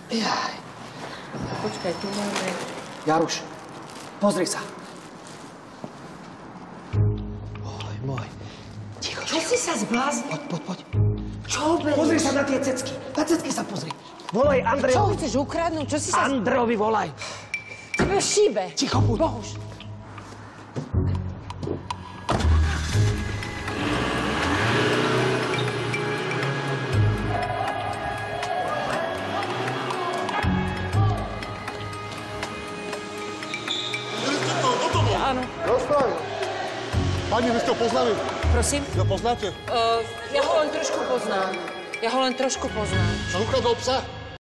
Jaj. Počkaj, tu máme... Jaruš, pozri sa. Oj, môj. Ticho. Čo si sa zbláznil? Poď. Čo berieš? Pozri sa na tie cecky. Na cecky sa pozri. Volaj Andrejovi. Čo chceš ukradnúť? Čo si sa... Andrejovi volaj. Tebe šíbe. Ticho, buď. Bohuž. Áno. Rozprávaj. Pani, vy ste ho poznali? Prosím? Ja poznáte? Ja ho len trošku poznám. Čo ukradol psa?